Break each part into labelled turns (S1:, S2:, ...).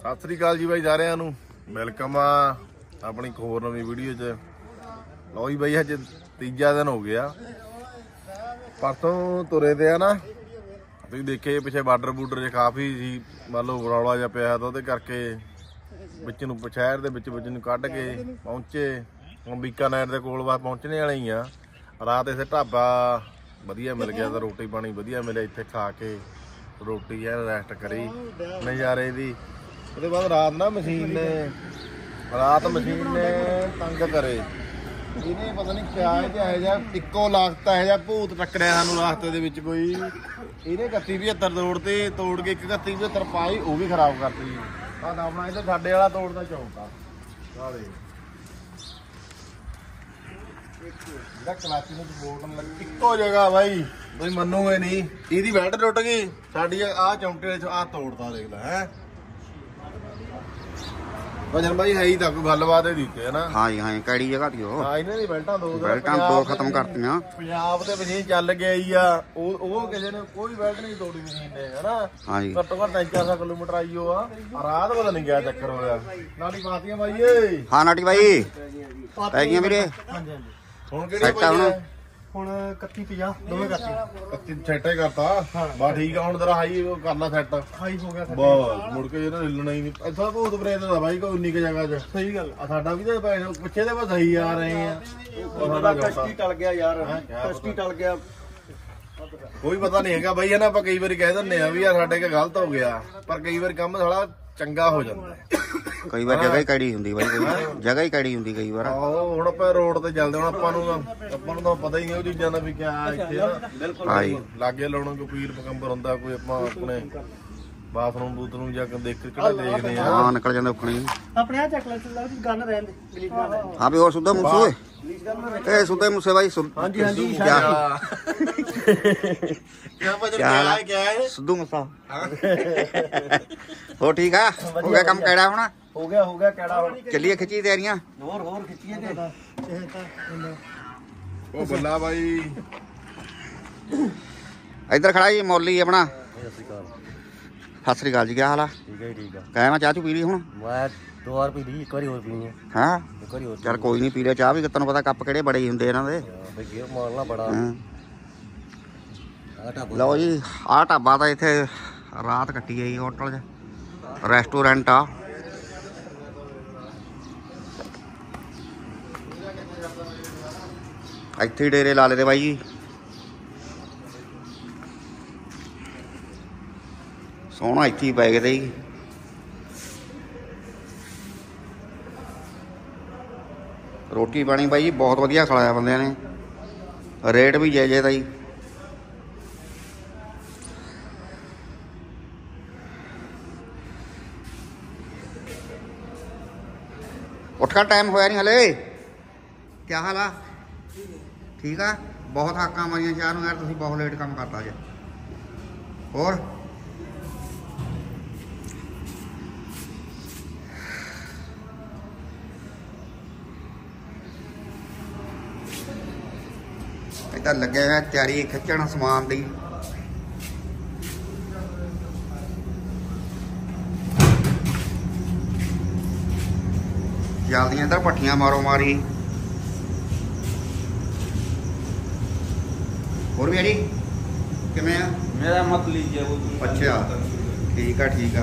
S1: सत श्री अकाल जी भाई सारिਆਂ ਨੂੰ वेलकम आ अपनी एक होर नवीं वीडियो च। लो जी भाई अज तीजा दिन हो गया, परसों तुरे थे है ना। तुसीं देखे पिछे बार्डर बूडर च काफ़ी सी मान लो रौला जिहा पिया तो उहदे करके विच नूं शहर दे विच नूं कढ के पहुंचे। हुण बीकानेर दे कोल बस पहुंचने वाले ही आ। रात इत्थे ढाबा वधिया मिल गया तो रोटी पानी वधिया मिले, इत्थे खा के रोटी है रेस्ट करी नज़ारे दी। उसके बाद रात ना मशीन ने तंग करे, इन्हें पता नहीं क्या है इको लागता है भूत टकरिया सानू रास्ते दे विच कोई। इन्हें 3175 तोड़ के 3175 पाई वो भी खराब करती। अपना इधर साडे वाला तोड़ता चौक आ इको जगह भाई तुम मनोगे नहीं, इहदी बेल्ट टुट गई साडी आ चौंटे आ तोड़ता देख ला है। वजन भाई है ही तक गलबात ही दी है ना। हाँ जी हाँ कैड़ी जगह थी वो। हाँ इन्हां दी बेल्टां दो खत्म करतियां। पंजाब ते मशीन चल गई आ ओ किसी ने कोई बेल्ट नहीं तोड़ी मशीन ने है ना। हाँ जी घट्टो घट्ट 300 किलोमीटर आई हो आ रात पता नहीं क्या चक्कर होया। नाटी पातियां भाई ए। हाँ नाटी भाई पै गईयां वीरे। हां जी हुण किहड़ी पाई ਹੁਣ 3150 ਦੋਵੇਂ ਕਰਤੀ 31 ਸੈਟ ਹੀ ਕਰਤਾ ਬਾ ਠੀਕ ਆ। ਹੁਣ ਤੇਰਾ ਹਾਈ ਕਰਨਾ ਸੈੱਟ ਹਾਈ ਹੋ ਗਿਆ ਬਸ ਮੁੜ ਕੇ ਇਹਨਾਂ ਹਿੱਲਣਾ ਹੀ ਨਹੀਂ। ਇੱਥਾ ਭੂਤ ਪ੍ਰੇਤ ਦਾ ਬਾਈ ਕੋਈ ਉਨੀ ਕ ਜਗ੍ਹਾ 'ਚ ਸਹੀ ਗੱਲ ਆ। ਸਾਡਾ ਵੀ ਤਾਂ ਪਿੱਛੇ ਦੇ ਬਸ ਸਹੀ ਆ ਰਹੇ ਆ। ਸਾਡਾ ਕਸ਼ਤੀ ਟਲ ਗਿਆ ਯਾਰ, ਕਸ਼ਤੀ ਟਲ ਗਿਆ ਕੋਈ ਪਤਾ ਨਹੀਂ ਹੈਗਾ ਬਾਈ। ਆਪਾਂ ਕਈ ਵਾਰੀ ਕਹਿ ਦਿੰਦੇ ਆ ਵੀ ਯਾਰ ਸਾਡੇ ਕੇ ਗਲਤ ਹੋ ਗਿਆ, ਪਰ ਕਈ ਵਾਰ ਕੰਮ ਸਾਲਾ ਚੰਗਾ ਹੋ ਜਾਂਦਾ ਹੈ। ਕਈ ਵਾਰ ਜਗ੍ਹਾ ਹੀ ਕੜੀ ਹੁੰਦੀ ਬਾਈ, ਜਗ੍ਹਾ ਹੀ ਕੜੀ ਹੁੰਦੀ ਕਈ ਵਾਰ। ਆਹੋ ਹੁਣ ਆਪਾਂ ਰੋਡ ਤੇ ਚੱਲਦੇ, ਹੁਣ ਆਪਾਂ ਨੂੰ ਤਾਂ ਪਤਾ ਹੀ ਨਹੀਂ ਉਹ ਚੀਜ਼ਾਂ ਦਾ ਵੀ ਕਿਆ ਇੱਥੇ ਲਾਗੇ ਲਾਉਣਾ ਕੋਈ ਪੀਰ ਪਕੰਬਰ ਹੁੰਦਾ ਕੋਈ। ਆਪਾਂ ਆਪਣੇ ਬਾਥਰੂਮ ਬੂਥਰੂਮ ਜਾਂ ਦੇਖ ਕਿਹੜਾ ਦੇਖਦੇ ਆ। ਹਾਂ ਨਿਕਲ ਜਾਂਦੇ ਉਖਣੀ ਆਪਣੇ ਆ ਚੱਕ ਲੈ ਗਨ ਰਹਿੰਦੇ ਗਲੀਚ ਗਨ। ਹਾਂ ਵੀ ਹੋਰ ਸੁੱਧਾ ਮੂਸੇ ਓਏ ਇਹ ਸੁੱਧੇ ਮੂਸੇ ਬਾਈ। ਹਾਂਜੀ ਹਾਂਜੀ क्या है सिद्धू मूसा हो ठीक है। हो गया काम कैड़ा होना हो गया कैड़ा। चलिए खिंची तैयारियां और खिंचिए ओ बल्ला भाई। इधर खड़ा जी मौली अपना। सत श्री अकाल जी क्या हाल है? ठीक है ठीक है। कह मैं चाह चू पी ली हुण? मैं 2 बार पी ली, एक बारी और पीनी है। हां एक बारी और चल कोई नहीं पी ले चाह भी। तैनूं पता कप किहड़े बड़े हुंदे इन्हां दे भाई मारना बड़ा। लो जी आ ढाबा तो इत्थे रात कट्टी आई होटल च रेस्टोरेंट आ। इत्थे ही डेरे ला ले बाई जी। सोहना इत्थे ही पै गए जी। रोटी पानी बाई जी बहुत वधिया खिलाया बंदे ने, रेट भी जायज़ था जी। उठ का टाइम होया नहीं हले? क्या हाल है? ठीक है। बहुत हाका मारिया शहर में यार, तुम बहुत लेट काम करता जे। और इधर लगे हुए तैयारी खिंचण समान दी। जल्दी इधर पट्टियां मारो मारी। और भी किमें मेरा मत लीजिए वो। अच्छा ठीक है ठीक है।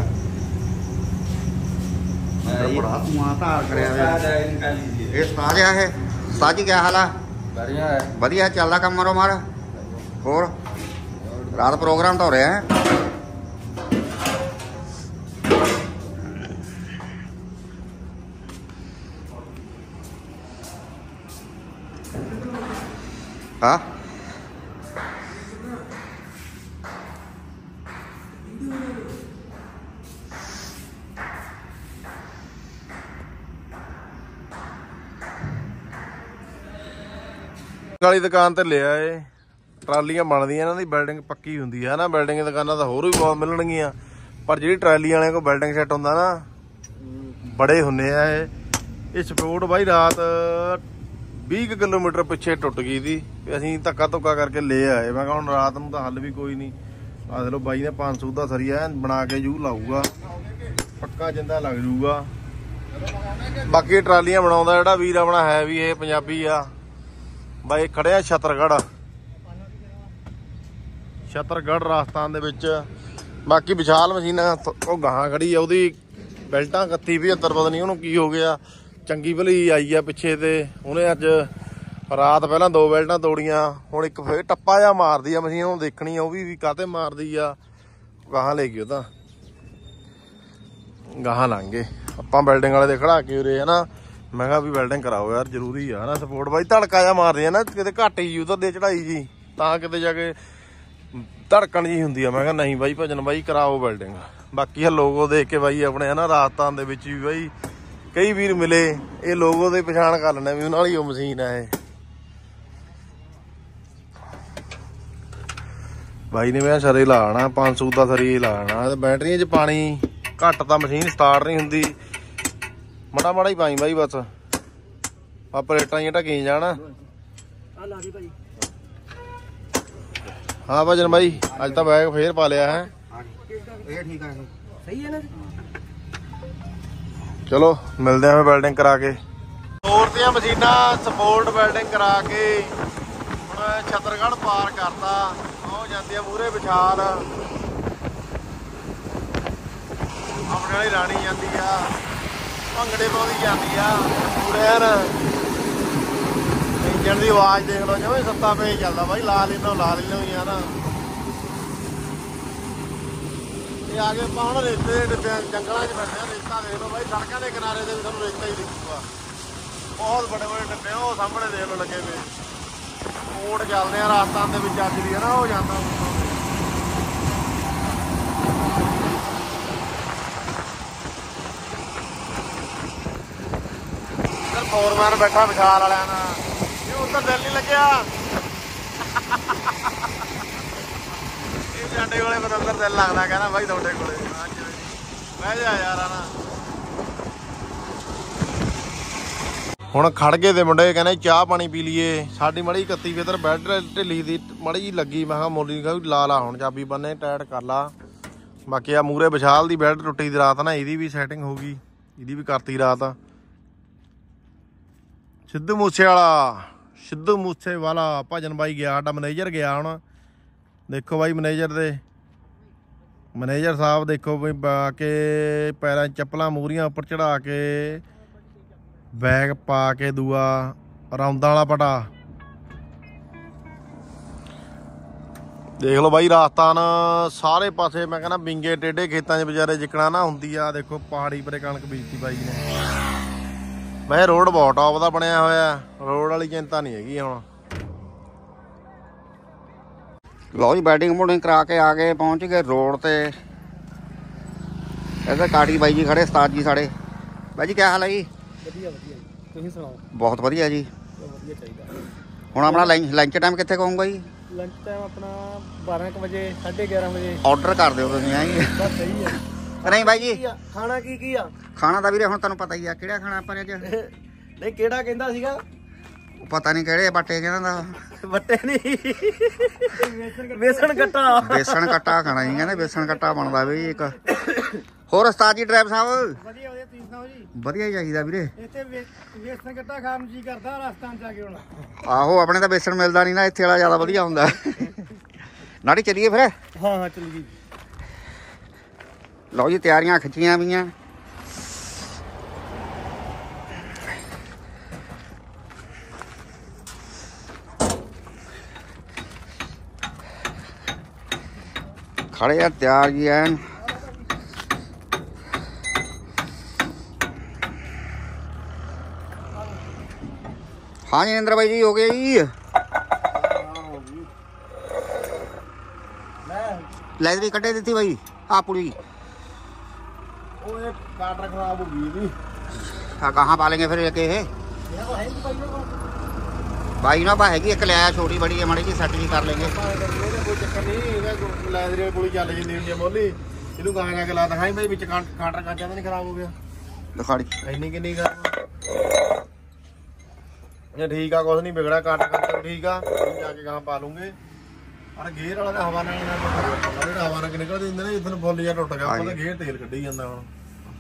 S1: बड़ा धुआं धार करे साजा है। साजी क्या हाल है? बढ़िया है बढ़िया चलता काम मारो मार। और रात प्रोग्राम तो हो रहा है। हाँ वाली दुकान ते ले आए। ट्रालियां बनदियां इन्हां दी बिल्डिंग पक्की हुंदी है ना। बिल्डिंग दुकानां तां होर भी बहुत मिलणगीਆਂ, पर जिहड़ी ट्राली वाले को बिल्डिंग सैट हुंदा ना बड़े हुंदे आ। ये सपोर्ट भाई रात 20 किलोमीटर पिछे टुट गई थी। असीं धक्का धुक्का करके ले आए। मैं कहा हुण रात नूं तां हल भी कोई नहीं। आ चलो बाई ने 500 का सरिया बना के जू लाऊगा। ਪੱਕਾ ਜਿੰਦਾ ਲੱਗ ਜੂਗਾ। ਬਾਕੀ ਟਰਾਲੀਆਂ ਬਣਾਉਂਦਾ ਜਿਹੜਾ ਵੀਰ ਆਪਣਾ ਹੈ ਵੀ ਇਹ ਪੰਜਾਬੀ ਆ ਬਾਈ। ਖੜਿਆ ਛਤਰਗੜ੍ਹ ਰਾਜਸਥਾਨ ਦੇ ਵਿੱਚ। ਬਾਕੀ ਵਿਸ਼ਾਲ ਮਸ਼ੀਨ ਉਹ ਗਾਹਾਂ ਖੜੀ ਆ, ਉਹਦੀ ਬੈਲਟਾਂ 31-75 ਪਤਾ ਨਹੀਂ ਉਹਨੂੰ ਕੀ ਹੋ ਗਿਆ। ਚੰਗੀ ਭਲੀ ਆਈ ਆ ਪਿੱਛੇ ਤੇ ਉਹਨੇ ਅੱਜ ਰਾਤ ਪਹਿਲਾਂ 2 ਬੈਲਟਾਂ ਤੋੜੀਆਂ। ਹੁਣ ਇੱਕ ਫੇਰ ਟੱਪਾ ਜਿਹਾ ਮਾਰਦੀ ਆ ਮਸ਼ੀਨ, ਉਹਨੂੰ ਦੇਖਣੀ ਆ ਉਹ ਵੀ ਕਾਹਤੇ ਮਾਰਦੀ ਆ। ਗਾਹਾਂ ਲੈ ਗਈ ਉਹ ਤਾਂ ਗਾਹਾਂ ਲੰਘ ਗਏ। ਆਪਾਂ ਬਿਲਡਿੰਗ ਵਾਲੇ ਦੇ ਖੜਾ ਕੇ ਉਰੇ ਹਨਾ, ਮੈਂ ਕਿਹਾ ਵੀ ਬਿਲਡਿੰਗ ਕਰਾਓ ਯਾਰ ਜ਼ਰੂਰੀ ਆ ਹਨਾ ਸਪੋਰਟ ਬਾਈ। ਧੜਕਾ ਜਿਹਾ ਮਾਰਦੀ ਆ ਨਾ ਕਿਤੇ ਘੱਟ ਹੀ ਉਤਰਦੇ ਚੜਾਈ ਜੀ, ਤਾਂ ਕਿਤੇ ਜਾ ਕੇ ਧੜਕਣ ਜੀ ਹੁੰਦੀ ਆ। ਮੈਂ ਕਿਹਾ ਨਹੀਂ ਬਾਈ ਭਜਨ ਬਾਈ ਕਰਾਓ ਬਿਲਡਿੰਗ। ਬਾਕੀ ਆ ਲੋਗੋ ਦੇਖ ਕੇ ਬਾਈ ਆਪਣੇ ਹਨਾ ਰਾਜਸਥਾਨ ਦੇ ਵਿੱਚ ਵੀ ਬਾਈ ਕਈ ਵੀਰ ਮਿਲੇ, ਇਹ ਲੋਗੋ ਦੇ ਪਛਾਣ ਕਰ ਲੈਣੇ ਵੀ ਉਹਨਾਂ ਵਾਲੀ ਉਹ ਮਸ਼ੀਨ ਆ ਇਹ। ਬਾਈ ਨੇ ਮੈਂ ਸਰੇ ਲਾਣਾ 500 ਦਾ ਸਰੀ ਲਾਣਾ ਤੇ ਬੈਟਰੀਆਂ 'ਚ ਪਾਣੀ ਘੱਟ ਤਾਂ ਮਸ਼ੀਨ ਸਟਾਰਟ ਨਹੀਂ ਹੁੰਦੀ। ਮਾੜਾ ਹੀ ਪਾਈ ਬਾਈ ਬਸ, ਆਪਰੇਟਾਂ ਜਿਹਾ ਢਕੀ ਜਾਣਾ। ਹਾਂ ਭਜਨ ਬਾਈ ਅੱਜ ਤਾਂ ਬੈਗ ਫੇਰ ਪਾ ਲਿਆ ਹੈ।
S2: ਇਹ ਠੀਕ ਆ, ਸਹੀ ਹੈ ਨਾ।
S1: ਚਲੋ ਮਿਲਦੇ ਆਂ ਬਿਲਡਿੰਗ ਕਰਾ ਕੇ। ਹੋਰ ਦੀਆਂ ਮਸ਼ੀਨਾਂ ਸਪੋਰਟ ਬਿਲਡਿੰਗ ਕਰਾ ਕੇ ਹੁਣ ਛਤਰਗੜ੍ਹ ਪਾਰ ਕਰਤਾ। ਉਹ ਜਾਂਦੀ ਆ ਮੂਹਰੇ ਵਿਸ਼ਾਲ, ਆਪਣੇ ਵਾਲੀ ਰਾਣੀ ਜਾਂਦੀ ਆ, ਭੰਗੜੇ ਪਾਉਂਦੀ ਜਾਂਦੀ ਆ ਪੂਰੇ ਇੰਜਣ ਦੀ ਆਵਾਜ਼ ਦੇਖ ਲਓ ਜਿਵੇਂ 7 ਪੇਜ ਚੱਲਦਾ ਬਾਈ। ਲਾ ਲੈਣੋ ਯਾਰ। ਇਹ ਆ ਕੇ ਆਪਾਂ ਹੁਣ ਰੇਤੇ ਦੇ ਡੱਬਿਆਂ ਜੰਗਲਾਂ 'ਚ ਬੈਠੇ ਆ। ਰੇਤਾ ਦੇਖ ਲਓ ਬਾਈ, ਸੜਕਾਂ ਦੇ ਕਿਨਾਰੇ ਦੇ ਵੀ ਤੁਹਾਨੂੰ ਰੇਤਾ ਹੀ ਦਿਖੂਗਾ। ਬਹੁਤ ਵੱਡੇ ਡੱਬੇ ਉਹ ਸਾਹਮਣੇ ਦੇਖ ਲਓ ਲੱਗੇ ਵੇ। ਕੋਟ ਚੱਲਦੇ ਆ ਰਾਜਸਥਾਨ ਦੇ ਵਿੱਚ ਅੱਜ ਵੀ ਹੈ ਨਾ, ਉਹ ਜਾਂਦਾ ਫੋਰਮੈਨ ਬੈਠਾ ਵਿਸ਼ਾਲ ਵਾਲਿਆਂ ਨਾਲ। ਇਹ ਉੱਧਰ ਦਿਲ ਨਹੀਂ ਲੱਗਿਆ, ਇਹ ਸਾਡੇ ਕੋਲੇ ਬਦਲਦਰ ਦਿਲ ਲੱਗਦਾ। ਕਹਿੰਦਾ ਬਾਈ ਤੁਹਾਡੇ ਕੋਲੇ ਬਹਿ ਜਾ ਯਾਰ ਨਾ। ਹੁਣ ਖੜ ਗਏ ਤੇ ਮੁੰਡੇ ਕਹਿੰਦੇ ਚਾਹ ਪਾਣੀ ਪੀ ਲਈਏ। ਸਾਡੀ ਮੜੀ 31 ਫਿਤਰ ਬੈਡ ਢਿੱਲੀ ਦੀ ਮੜੀ ਜੀ ਲੱਗੀ। ਮੈਂ ਕਿਹਾ ਮੋਲੀ ਕਹਾ ਲਾ ਹੁਣ ਚਾਬੀ ਬੰਨੇ ਟਾਇਟ ਕਰ ਲਾ। ਬਾਕੀ ਆ ਮੂਰੇ ਵਿਸ਼ਾਲ ਦੀ ਬੈਡ ਟੁੱਟੀ ਦੀ ਰਾਤ ਨਾ, ਇਹਦੀ ਵੀ ਸੈਟਿੰਗ ਹੋ ਗਈ, ਇਹਦੀ ਵੀ ਕਰਤੀ ਰਾਤ। ਸਿੱਧੂ ਮੂਸੇ ਵਾਲਾ ਭਜਨ ਬਾਈ ਗਿਆ, ਸਾਡਾ ਮੈਨੇਜਰ ਗਿਆ। ਹੁਣ ਦੇਖੋ ਬਾਈ ਮੈਨੇਜਰ ਸਾਹਿਬ ਦੇਖੋ ਬਈ ਪਾ ਕੇ ਪੈਰਾਂ ਚੱਪਲਾਂ ਮੂਹਰੀਆਂ ਉੱਪਰ ਚੜਾ ਕੇ ਬੈਗ ਪਾ ਕੇ ਦੂਆ ਰੌਂਦਾਂ ਵਾਲਾ ਪਟਾ ਦੇਖ ਲਓ ਬਾਈ। ਰਾਜਸਥਾਨ ਸਾਰੇ ਪਾਸੇ ਮੈਂ ਕਹਿੰਦਾ ਵਿੰਗੇ ਟੇਢੇ ਖੇਤਾਂ 'ਚ ਵਿਚਾਰੇ ਜਿੱਕਣਾ ਨਾ ਹੁੰਦੀ ਆ। ਦੇਖੋ ਪਹਾੜੀ ਪਰੇ ਕਣਕ ਬੀਜਤੀ ਬਾਈ ਨੇ। ਵੈਸੇ ਰੋਡ ਬਹੁਤ ਟੌਪ ਦਾ ਬਣਿਆ ਹੋਇਆ, ਰੋਡ ਵਾਲੀ ਚਿੰਤਾ ਨਹੀਂ ਹੈਗੀ ਹੁਣ।
S2: ਲਓ ਜੀ ਬੈਡਿੰਗ ਬੂਡਿੰਗ ਕਰਾ ਕੇ ਆ ਗਏ, ਪਹੁੰਚ ਗਏ ਰੋਡ ਤੇ। ਇੱਧਰ ਕਾਟੀ ਬਾਈ ਜੀ ਖੜੇ, ਉਸਤਾਦ ਜੀ ਸਾਡੇ। ਬਾਈ ਜੀ ਕੀ ਹਾਲ ਹੈ ਜੀ?
S3: ਵਧੀਆ ਤੁਸੀਂ ਸੁਣਾਓ?
S2: ਬਹੁਤ ਵਧੀਆ ਜੀ।
S3: ਵਧੀਆ ਚਾਹੀਦਾ।
S2: ਹੁਣ ਆਪਣਾ ਲੰਚ ਟਾਈਮ ਕਿੱਥੇ ਕਹੂੰਗਾ ਜੀ?
S3: ਲੰਚ ਟਾਈਮ ਆਪਣਾ 12 ਵਜੇ 11:30 ਵਜੇ
S2: ਆਰਡਰ ਕਰ ਦਿਓ ਤੁਸੀਂ ਹੈ ਜੀ।
S3: ਬਸ ਸਹੀ ਹੈ।
S2: ਨਹੀਂ ਬਾਈ ਜੀ
S3: ਖਾਣਾ ਕੀ ਆ? ਖਾਣਾ
S2: ਤਾਂ ਵੀਰੇ ਹੁਣ ਤੁਹਾਨੂੰ ਪਤਾ ਹੀ ਆ ਕਿਹੜਾ ਖਾਣਾ ਆਪਾਂ ਨੇ ਅੱਜ।
S3: ਨਹੀਂ ਕਿਹੜਾ ਕਹਿੰਦਾ ਸੀਗਾ?
S2: ਪਤਾ ਨਹੀਂ ਕਿਹੜੇ ਬੱਟੇ ਕਹਿੰਦਾ।
S3: ਬੱਟੇ ਨਹੀਂ, ਬੇਸਣ ਕੱਟਾ
S2: ਖਾਣਾ ਜੀ ਕਹਿੰਦੇ। ਬੇਸਣ ਕੱਟਾ ਬਣਦਾ ਵੀ ਇੱਕ। ਹੋਰ ਉਸਤਾਦ ਜੀ ਡਰਾਈਵਰ ਸਾਹਿਬ?
S3: ਵਧੀਆ ਤੁਸੀਂ ਸੁਣਾਓ ਜੀ?
S2: ਵਧੀਆ ਹੀ ਚਾਹੀਦਾ ਵੀਰੇ।
S3: ਇੱਥੇ ਬੇਸਣ ਕੱਟਾ ਖਾਣ ਨੂੰ ਜੀ ਕਰਦਾ ਰਾਜਸਥਾਨ ਜਾ ਕੇ ਹੁਣ।
S2: ਆਹੋ ਆਪਣੇ ਤਾਂ ਬੇਸਣ ਮਿਲਦਾ ਨਹੀਂ ਨਾ, ਇੱਥੇ ਵਾਲਾ ਜ਼ਿਆਦਾ ਵਧੀਆ ਹੁੰਦਾ। ਨਾੜੀ ਚੱਲੀਏ ਫਿਰ?
S3: ਹਾਂ ਚੱਲੀਏ।
S2: ਲਓ ਜੀ ਤਿਆਰੀਆਂ ਖਿੱਚੀਆਂ ਪਈਆਂ। खड़े यार तैयार जी हैं। हाँ जी नरेंद्र भाई जी हो गए जी। लाइब्रेरी कटे दी थी भाई आप पूरी
S1: काटर खराब हो गई।
S2: कहाँ पालेंगे फिर एक है भाई ना बा हैगी एक लिया छोटी बड़ी है माड़ी जी सैट जी कर लेंगे।
S1: कोई चक्कर नहीं लाइब्रेरी कोई चल जाती हुंदी है मोली ਇਹਨੂੰ ਕਹਾਂ ਜਾ ਕੇ ਲਾ ਦਿਖਾਈ ਬਈ ਵਿੱਚ ਕਾਂਟਰ ਕਾਂਚਾ ਤਾਂ ਨਹੀਂ ਖਰਾਬ ਹੋ ਗਿਆ।
S2: ਦਿਖਾੜੀ
S1: ਇੰਨੀ ਕਿੰਨੀ ਕਰ ਇਹ ਠੀਕ ਆ ਕੁਝ ਨਹੀਂ ਵਿਗੜਾ ਕਾਂਟਰ ਕਾਂਟਰ ਠੀਕ ਆ ਜਾ ਕੇ ਗਾਂ ਪਾ ਲੂੰਗੇ। ਪਰ ਗੇਅਰ ਵਾਲਾ ਹਵਾ ਨਾਲ ਜਿਹੜਾ ਹਵਾ ਨਾਲ ਨਿਕਲਦੀ ਹੁੰਦੀ ਨਾ ਜਿੱਦਨ ਫੁੱਲ ਜਾਂ ਟੁੱਟ ਗਿਆ ਉਹਦਾ ਗੇਅਰ ਤੇਲ ਕੱਢੀ ਜਾਂਦਾ ਹੁਣ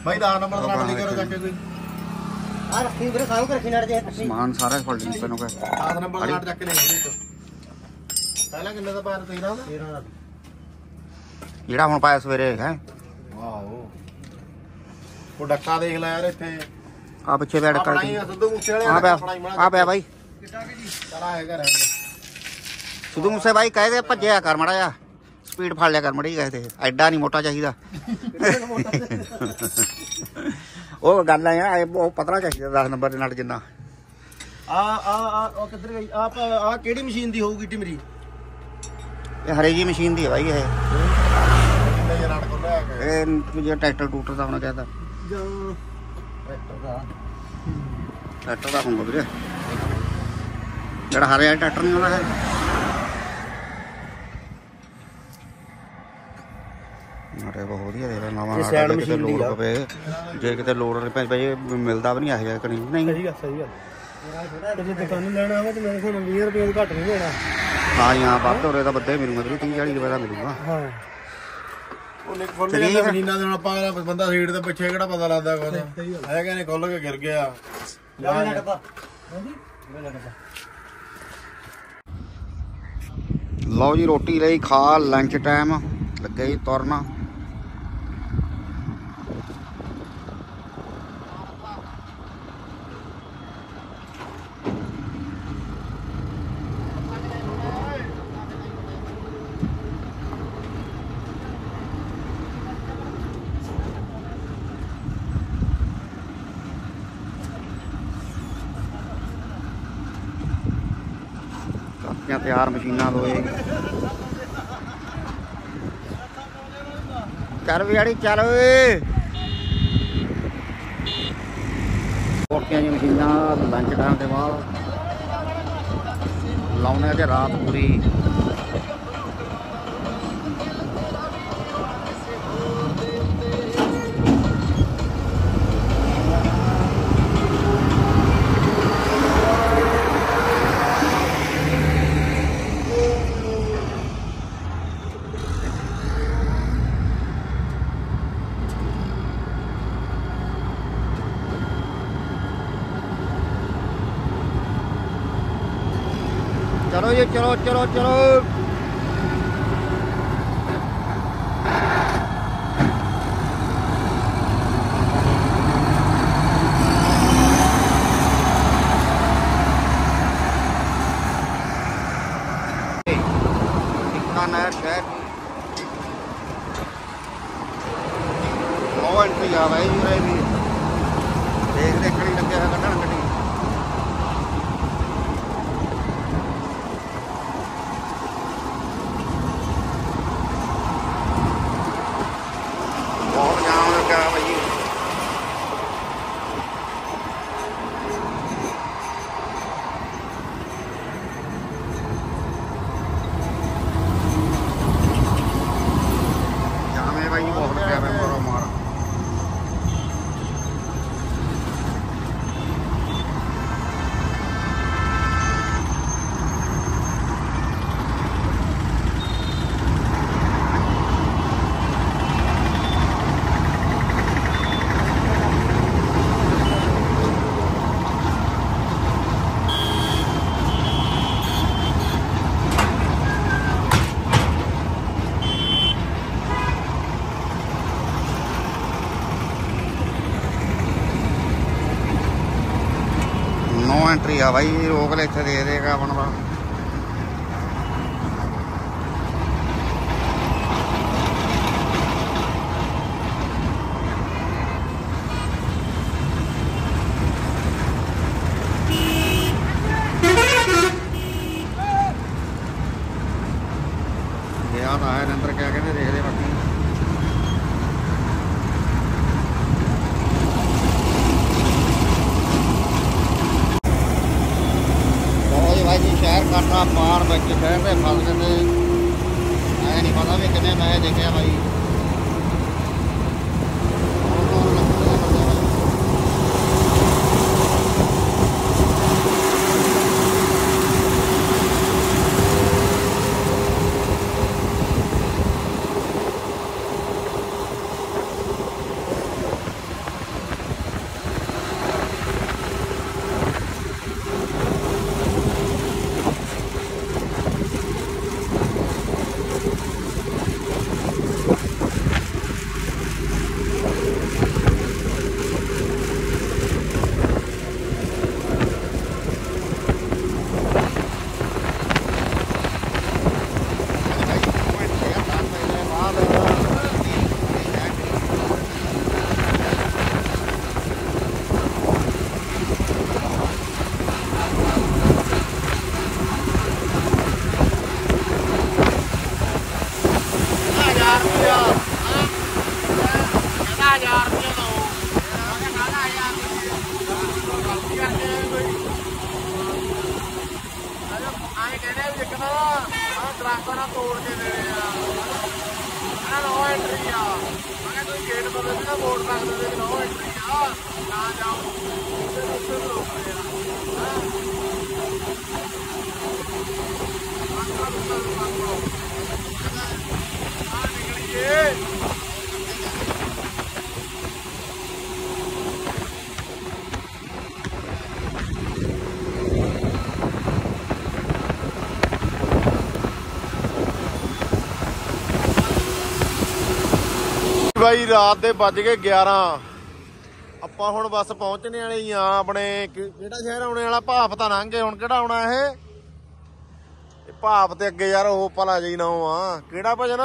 S1: ਬਾਈ 10 ਨੰਬਰ ਦਾ ਨਹੀਂ ਕਰੋ ਚੱਕੇ ਕੋਈ
S3: ਆ ਰੱਖੀ ਵੀਰੇ ਸਾਰੂ ਕੇ ਰੱਖੀ ਨੜ ਜੇ
S2: ਸਮਾਨ ਸਾਰਾ ਫੋਲਡਿੰਗ ਤੈਨੂੰ ਕਹੇ
S1: 10 ਨੰਬਰ ਦਾ ਚੱਕ ਲੈ ਪਹਿਲਾਂ ਕਿੰਨੇ ਦਾ ਪਾਇਆ 13 ਦਾ
S2: ਜਿਹੜਾ ਹੁਣ ਪਾਇਆ ਸਵੇਰੇ ਹੈ।
S1: ਆਹੋ ਉਹ ਡੱਕਾ ਦੇਖ ਲੈ ਯਾਰ ਇੱਥੇ
S2: ਆ ਪਿੱਛੇ ਬੈਠ ਕਰ
S1: ਆਪਣਾ ਹੀ ਆ ਸਿੱਧੂ ਮੂਸੇ ਵਾਲੇ
S2: ਆ ਪਿਆ ਆ ਪਿਆ ਬਾਈ
S1: ਚਲ ਆਏਗਾ ਰਹਿ
S2: ਸਿੱਧੂ ਮੂਸੇ ਬਾਈ ਕਹੇ ਤੇ ਭੱਜਿਆ ਕਰ ਮੜਾ ਜਾ ਸਪੀਡ ਫੜ ਲਿਆ ਕਰ ਮੜੀ ਕਹੇ ਤੇ ਐਡਾ ਨਹੀਂ ਮੋਟਾ ਚਾਹੀਦਾ ਉਹ ਗੱਲ ਆ ਉਹ ਪਤਲਾ ਚਾਹੀਦਾ 10 ਨੰਬਰ ਦੇ ਨਾਲ ਜਿੰਨਾ
S1: ਆ ਉਹ ਕਿੱਧਰ ਗਈ ਆ ਕਿਹੜੀ ਮਸ਼ੀਨ ਦੀ ਹੋਊਗੀ ਟਿਮਰੀ
S2: ਇਹ ਹਰੇ ਜੀ ਮਸ਼ੀਨ ਦੀ ਹੈ ਬਾਈ ਇਹ
S1: ਕਿੰਨੇ ਰੜ ਕੋ ਲੈ ਕੇ
S2: ਇਹ ਜੇ ਟਰੈਕਟਰ ਟੂਟਰ ਦਾ ਹੋਣਾ ਚਾਹੀਦਾ ਟਰੈਕਟਰ ਦਾ ਹੁੰਦਾ ਵੀਰੇ ਜਿਹੜਾ ਹਰੇ ਵਾਲਾ ਟਰੈਕਟਰ ਨਹੀਂ ਹੁੰਦਾ ਹੈ ਮਾਰੇ ਬਹੁਤ ਵਧੀਆ ਦੇ ਨਵਾਂ ਕਿਤੇ ਲੋੜ ਪਵੇ ਜੇ ਕਿਤੇ ਲੋੜ ਪਏ ਮਿਲਦਾ ਵੀ ਨਹੀਂ ਆਏਗਾ ਕਣੀ ਨਹੀਂ
S3: ਸਹੀ ਗੱਲ ਜੇ ਦੁਕਾਨ ਲੈਣਾ ਹੋਵੇ ਤੇ ਮੇਰੇ ਕੋਲ 20 ਰੁਪਏ ਘੱਟ ਨਹੀਂ ਹੋਣਾ
S2: ਹਾਂ ਜੀ ਹਾਂ ਵੱਧ ਹੋ ਰਿਹਾ ਤਾਂ ਵੱਧੇ ਮਿਲੂਗਾ 30-40 ਰੁਪਏ ਦਾ ਮਿਲੂਗਾ
S3: ਹਾਂ
S1: ਉਹਨੇ ਖੁੱਲ ਗਿਆ ਮਸ਼ੀਨਾਂ ਦੇ ਨਾਲ ਆਪਾਂ ਬੰਦਾ ਸੀਟ ਦੇ ਪਿੱਛੇ ਕਿਹੜਾ ਪਤਾ ਲੱਗਦਾ ਕੁਝ ਹੈ ਕਹਿੰਦੇ ਖੁੱਲ ਕੇ ਗਿਰ ਗਿਆ
S2: ਲਓ ਜੀ ਰੋਟੀ ਲਈ ਖਾ ਲੰਚ ਟਾਈਮ ਲੱਗੇ ਜੀ ਤੁਰਨਾ ਤਿਆਰ ਮਸ਼ੀਨਾਂ ਦੋਏ ਚੱਲ ਵਿਆੜੀ ਚੱਲ ਓਏ ਕੋਟੀਆਂ ਦੀ ਮਸ਼ੀਨਾਂ ਲੰਚ ਟਾਈਮ ਦੇ ਬਾਅਦ ਲਾਉਣੇ ਤੇ ਰਾਤ ਪੂਰੀ चलो जी चलो चलो चलो नया शहर बहुत एंट्री आ भाई भी देख देखने लगे कटन गड्डी एंट्री आ भाई रोक ले इतने दे देगा बनवा गया था है अंदर क्या कहते देख दे बाकी शहर काटा पार बच्चे शहर से फस गए मैं नहीं पता भी कितने मैं देखे भाई
S1: 1000 ਰੁਪਏ ਦੋ ਆਏ ਕਹਿੰਦੇ ਵੀ ਇੱਕ ਨਾ ਟਰੱਕਾਂ ਨਾਲ ਤੋੜ ਕੇ ਦੇਣੇ ਆ ਇਹਨਾਂ ਨੋ ਐਂਟਰੀ ਆ ਮੈਂ ਕਿਹਾ ਤੁਸੀਂ ਗੇਟ ਤੋਂ ਵੀ ਨਾ ਬੋਰਡ ਰੱਖ ਦਿੰਦੇ ਵੀ ਨੋ ਐਂਟਰੀ ਆ ਨਾ ਜਾਓ ਉੱਥੇ ਲੋਕ ਆ ਨਿਕਲੀਏ ਬਾਈ ਰਾਤ ਦੇ ਵੱਜ ਗਏ 11 ਆਪਾਂ ਹੁਣ ਬਸ ਪਹੁੰਚਣੇ ਵਾਲੇ ਹੀ ਆ ਆਪਣੇ ਕਿਹੜਾ ਸ਼ਹਿਰ ਆਉਣੇ ਵਾਲਾ ਭਾਫ ਤਾਂ ਲੰਘ ਗਏ ਹੁਣ ਕਿਹੜਾ ਆਉਣਾ ਇਹ ਭਾਫ ਤੇ ਅੱਗੇ ਯਾਰ ਉਹ ਭਲਾ ਜੀ ਨਾ ਆ ਕਿਹੜਾ ਭਜਨ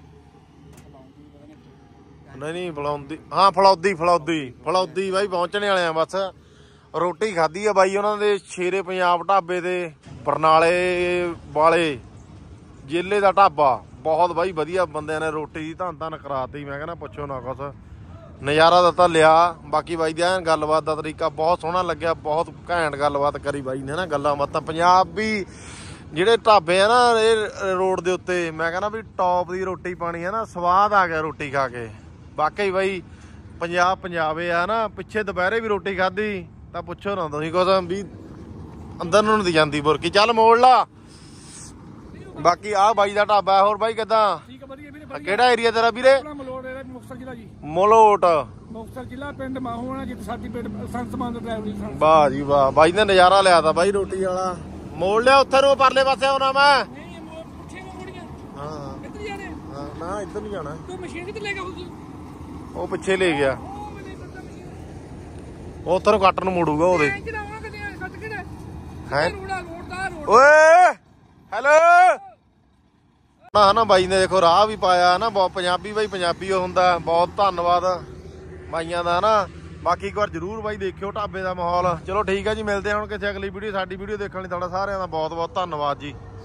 S1: ਨਹੀਂ ਫਲੌਦੀ ਹਾਂ ਫਲੌਦੀ ਬਾਈ ਪਹੁੰਚਣੇ ਵਾਲੇ ਆ ਬਸ ਰੋਟੀ ਖਾਧੀ ਆ ਬਾਈ ਉਹਨਾਂ ਦੇ ਸ਼ੇਰੇ ਪੰਜਾਬ ਢਾਬੇ ਤੇ ਬਰਨਾਲੇ ਵਾਲੇ ਜ਼ਿਲ੍ਹੇ ਦਾ ਢਾਬਾ ਬਹੁਤ ਬਾਈ ਵਧੀਆ ਬੰਦਿਆਂ ਨੇ ਰੋਟੀ ਦੀ ਧੰਨ ਕਰਾਤੀ ਮੈਂ ਕਹਿੰਦਾ ਪੁੱਛੋ ਨਾ ਕੁਛ ਨਜ਼ਾਰਾ ਦਿੱਤਾ ਲਿਆ ਬਾਕੀ ਬਾਈ ਦੀ ਗੱਲਬਾਤ ਦਾ ਤਰੀਕਾ ਬਹੁਤ ਸੋਹਣਾ ਲੱਗਿਆ ਬਹੁਤ ਘੈਂਟ ਗੱਲਬਾਤ ਕਰੀ ਬਾਈ ਨੇ ਨਾ ਗੱਲਾਂ ਬਾਤਾਂ ਪੰਜਾਬੀ ਜਿਹੜੇ ਢਾਬੇ ਆ ਨਾ ਇਹ ਰੋਡ ਦੇ ਉੱਤੇ ਮੈਂ ਕਹਿੰਦਾ ਵੀ ਟੌਪ ਦੀ ਰੋਟੀ ਪਾਣੀ ਹੈ ਨਾ ਸਵਾਦ ਆ ਗਿਆ ਰੋਟੀ ਖਾ ਕੇ ਵਾਕਈ ਬਾਈ ਪੰਜਾਬੇ ਆ ਨਾ ਪਿੱਛੇ ਦੁਪਹਿਰੇ ਵੀ ਰੋਟੀ ਖਾਧੀ ਤਾਂ ਪੁੱਛੋ ਨਾ ਤੁਸੀਂ ਕੁਛ ਵੀ ਅੰਦਰ ਨੂੰ ਨਹੀਂ ਜਾਂਦੀ ਬੁਰਕੀ ਚੱਲ ਮੋੜ ਲਾ ਬਾਕੀ ਆਹ ਬਾਈ ਦਾ ਢਾਬਾ ਹੋਰ ਬਾਈ ਕਿੱਦਾਂ
S3: ਠੀਕ ਹੈ ਵਧੀਆ ਵੀਰੇ
S1: ਕਿਹੜਾ ਏਰੀਆ ਤੇਰਾ ਵੀਰੇ
S3: ਮਲੋਟ ਮੁਕਤਸਰ ਜ਼ਿਲ੍ਹਾ ਜੀ
S1: ਮਲੋਟ
S3: ਮੁਕਤਸਰ ਜ਼ਿਲ੍ਹਾ ਪਿੰਡ ਮਾਹੂਣਾ ਜਿੱਥੇ ਸਾਡੀ ਪਿੰਡ ਸੰਤ ਮਾਨ ਦਾ ਡਰਾਈਵਰ
S1: ਵਾਹ ਜੀ ਵਾਹ ਬਾਈ ਨੇ ਨਜ਼ਾਰਾ ਲਿਆ ਤਾ ਬਾਈ ਰੋਟੀ ਵਾਲਾ ਮੋੜ ਲਿਆ ਉੱਥੇ ਨੂੰ ਪਰਲੇ ਪਾਸੇ ਆਉਣਾ ਮੈਂ
S3: ਨਹੀਂ ਪੁੱਛੇ ਮੋੜੀਆਂ
S1: ਹਾਂ
S3: ਕਿੱਧਰ ਜਾਣੇ
S1: ਹਾਂ ਨਾ ਇੱਧਰ ਨਹੀਂ ਜਾਣਾ
S3: ਤੂੰ ਮਸ਼ੀਨ ਕਿੱਧਰ ਲੈ ਗਿਆ
S1: ਉਹ ਪਿੱਛੇ ਲੈ ਗਿਆ ਉਹ ਉੱਥੇ ਨੂੰ ਕੱਟ ਨੂੰ ਮੋੜੂਗਾ ਉਹਦੇ ਹੈ ਓਏ ਹੈਲੋ ਨਾ ਬਾਈ ਨੇ ਦੇਖੋ ਰਾਹ ਵੀ ਪਾਇਆ ਨਾ ਬਹੁਤ ਪੰਜਾਬੀ ਬਾਈ ਪੰਜਾਬੀ ਉਹ ਹੁੰਦਾ ਬਹੁਤ ਧੰਨਵਾਦ ਬਾਈਆਂ ਦਾ ਨਾ ਬਾਕੀ ਇੱਕ ਵਾਰ ਜ਼ਰੂਰ ਬਾਈ ਦੇਖਿਓ ਢਾਬੇ ਦਾ ਮਾਹੌਲ ਚਲੋ ਠੀਕ ਹੈ ਜੀ ਮਿਲਦੇ ਹਾਂ ਹੁਣ ਕਿਸੇ ਅਗਲੀ ਵੀਡੀਓ ਸਾਡੀ ਵੀਡੀਓ ਦੇਖਣ ਲਈ ਤੁਹਾਡਾ ਸਾਰਿਆਂ ਦਾ ਬਹੁਤ ਬਹੁਤ ਧੰਨਵਾਦ ਜੀ।